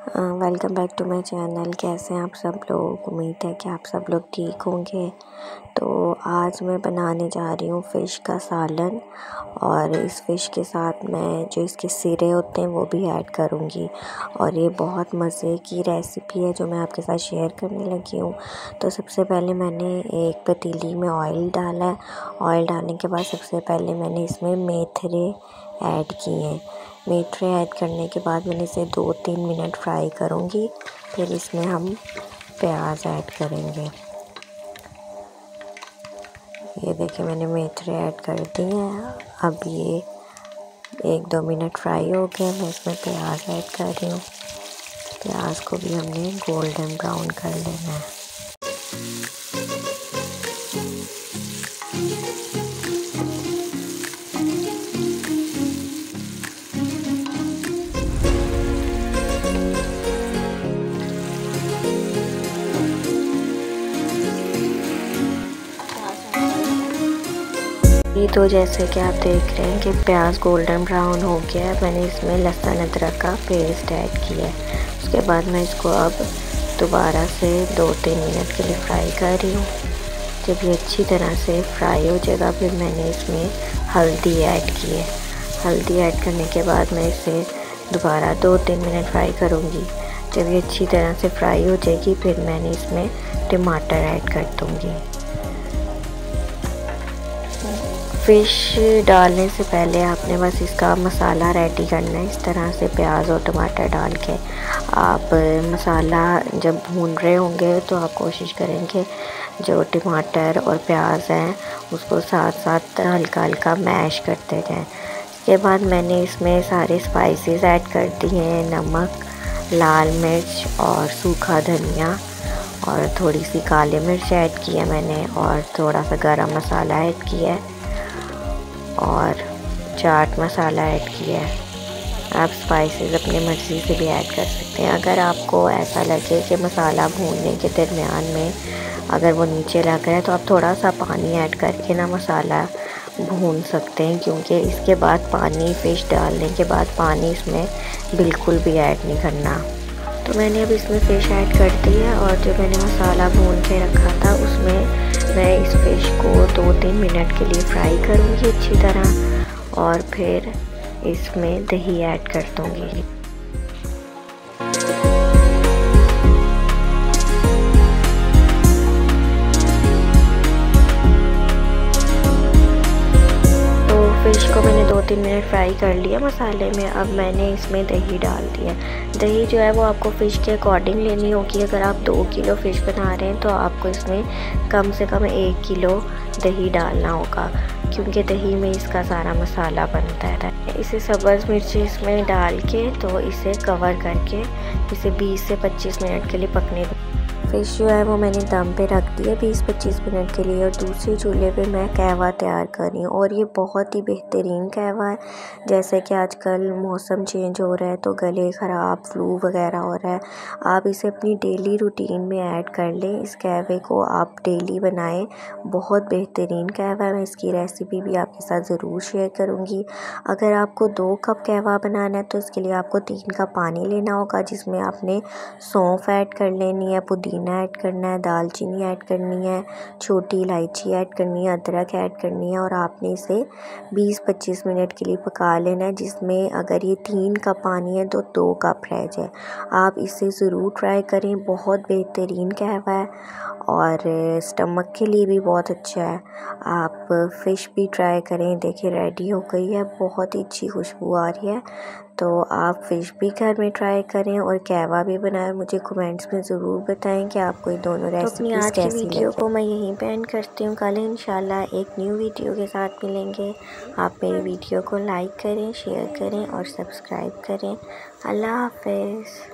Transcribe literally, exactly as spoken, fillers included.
Welcome back to my channel. कैसे हैं आप सब लोग? उम्मीद है कि आप सब लोग ठीक होंगे। तो आज मैं बनाने जा रही हूँ फ़िश का सालन, और इस फ़िश के साथ मैं जो इसके सिरे होते हैं वो भी ऐड करूँगी। और ये बहुत मज़े की रेसिपी है जो मैं आपके साथ शेयर करने लगी हूँ। तो सबसे पहले मैंने एक पतीली में ऑयल डाला है। ऑयल डालने के बाद सबसे पहले मैंने इसमें मेथरे ऐड किए हैं। मेथरे ऐड करने के बाद मैंने इसे दो तीन मिनट फ्राई करूँगी। फिर इसमें हम प्याज ऐड करेंगे। ये देखिए मैंने मेथरे ऐड कर दिए हैं। अब ये एक दो मिनट फ्राई हो गए। मैं इसमें प्याज ऐड कर रही हूँ। प्याज को भी हमने गोल्डन ब्राउन कर लेना है। ये तो जैसे कि आप देख रहे हैं कि प्याज गोल्डन ब्राउन हो गया है। मैंने इसमें लहसुन अदरक का पेस्ट ऐड किया है। उसके बाद मैं इसको अब दोबारा से दो तीन मिनट के लिए फ्राई कर रही हूँ। जब ये अच्छी तरह से फ्राई हो जाएगा फिर मैंने इसमें हल्दी ऐड की है। हल्दी ऐड करने के बाद मैं इसे दोबारा दो तीन मिनट फ्राई करूँगी। जब ये अच्छी तरह से फ्राई हो जाएगी फिर मैंने इसमें टमाटर ऐड कर दूँगी। फ़िश डालने से पहले आपने बस इसका मसाला रेडी करना है। इस तरह से प्याज और टमाटर डाल के आप मसाला जब भून रहे होंगे तो आप कोशिश करेंगे जो टमाटर और प्याज हैं उसको साथ साथ हल्का हल्का मैश करते जाएं। इसके बाद मैंने इसमें सारे स्पाइसेस ऐड कर दिए हैं। नमक, लाल मिर्च और सूखा धनिया और थोड़ी सी काली मिर्च ऐड की है मैंने, और थोड़ा सा गरम मसाला ऐड किया है और चाट मसाला ऐड किया है। आप स्पाइसेस अपनी मर्ज़ी से भी ऐड कर सकते हैं। अगर आपको ऐसा लगे कि मसाला भूनने के दरमियान में अगर वो नीचे लग रहा है तो आप थोड़ा सा पानी ऐड करके ना मसाला भून सकते हैं, क्योंकि इसके बाद पानी फ़िश डालने के बाद पानी इसमें बिल्कुल भी ऐड नहीं करना। तो मैंने अब इसमें फ़िश ऐड कर दी है, और जो मैंने मसाला भून के रखा था उसमें मैं इस फ़िश को दो तीन मिनट के लिए फ्राई करूँगी अच्छी तरह, और फिर इसमें दही ऐड कर दूँगी। फ़िश को मैंने दो तीन मिनट फ्राई कर लिया मसाले में। अब मैंने इसमें दही डाल दिया। दही जो है वो आपको फ़िश के अकॉर्डिंग लेनी होगी। अगर आप दो किलो फ़िश बना रहे हैं तो आपको इसमें कम से कम एक किलो दही डालना होगा, क्योंकि दही में इसका सारा मसाला बनता है। इसे सब्ज़ मिर्ची इसमें डाल के तो इसे कवर करके इसे बीस से पच्चीस मिनट के लिए पकने दें। फ़िश जो है वो मैंने दम पे रख दिया बीस पच्चीस मिनट के लिए, और दूसरी चूल्हे पे मैं कहवा तैयार कर रही हूँ। और ये बहुत ही बेहतरीन कहवा है। जैसे कि आजकल मौसम चेंज हो रहा है तो गले ख़राब, फ्लू वगैरह हो रहा है, आप इसे अपनी डेली रूटीन में ऐड कर लें। इस कहवे को आप डेली बनाएं। बहुत बेहतरीन कहवा है। मैं इसकी रेसिपी भी आपके साथ ज़रूर शेयर करूँगी। अगर आपको दो कप कहवा बनाना है तो इसके लिए आपको तीन कप पानी लेना होगा, जिसमें आपने सौंफ ऐड कर लेनी है, पुदीना ऐड करना है, दालचीनी ऐड करनी है, छोटी इलायची ऐड करनी है, अदरक ऐड करनी है, और आपने इसे बीस पच्चीस मिनट के लिए पका लेना है, जिसमें अगर ये तीन कप पानी है तो दो कप रह जाए। आप इसे ज़रूर ट्राई करें। बहुत बेहतरीन कहवा है और स्टमक के लिए भी बहुत अच्छा है। आप फ़िश भी ट्राई करें। देखिए रेडी हो गई है, बहुत ही अच्छी खुशबू आ रही है। तो आप फ़िश भी घर में ट्राई करें और कहवा भी बनाएं। मुझे कमेंट्स में ज़रूर बताएं कि आपको ये दोनों रेसिपीज़ कैसी लगी। आज की वीडियो को मैं यहीं पे एंड करती हूँ। कल इंशाल्लाह एक न्यू वीडियो के साथ मिलेंगे। आप मेरी वीडियो को लाइक करें, शेयर करें और सब्सक्राइब करें। अल्लाह हाफ़िज़।